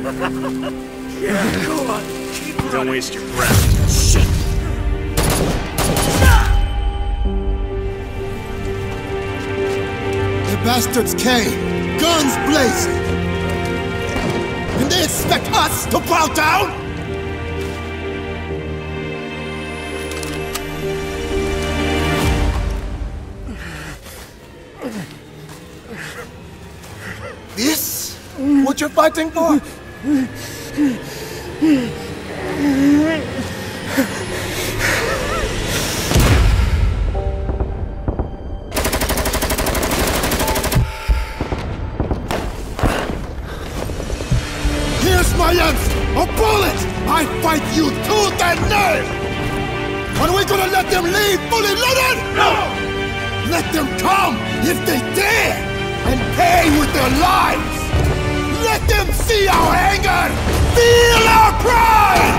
Yeah, go on. Keep running. Don't waste your breath. Shit. The bastards came, guns blazing. And they expect us to bow down? This? What you're fighting for? Here's my answer! A bullet! I fight you tooth and nail! Are we gonna let them leave fully loaded? No! Let them come, if they dare, and pay with their lives! Let them see our anger! Feel our pride!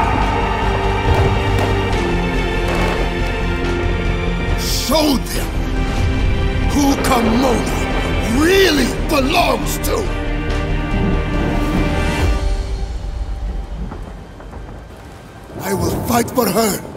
Show them who Kimona really belongs to! I will fight for her.